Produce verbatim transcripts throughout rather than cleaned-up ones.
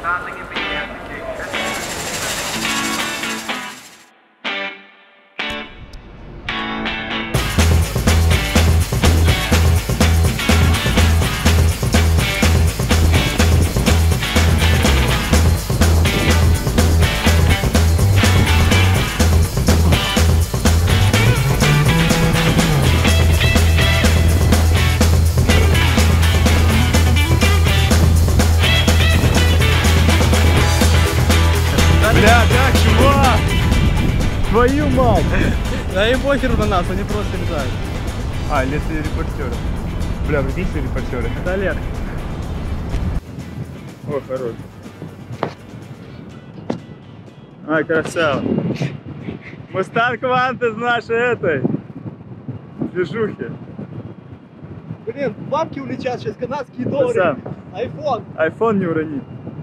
Бля, да, чувак! Твою мать! Да им похеру на нас, они просто летают. А, или это репортеры. Бля, вы видите репортеры? Это Олег. О, хорош. Ай, красава. Мустанг Вант из нашей этой движухи. Блин, бабки улетят сейчас, канадские доллары. Айфон. Айфон не урони.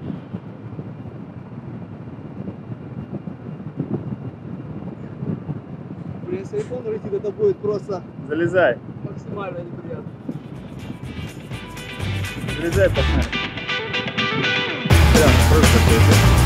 Блин, если айфон улетит, это будет просто Залезай. максимально неприятно. Залезай, пацаны. Прям просто